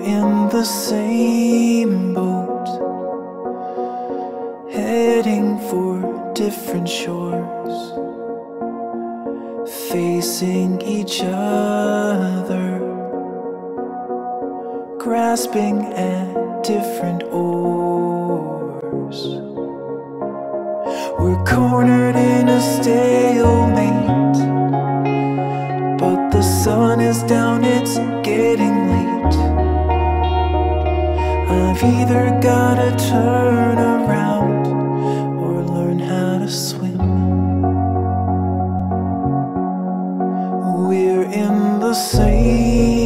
in the same boat, heading for different shores, facing each other, grasping at different oars. We're cornered in a stalemate, but the sun is down, it's getting late. I've either gotta turn around or learn how to swim. We're in the same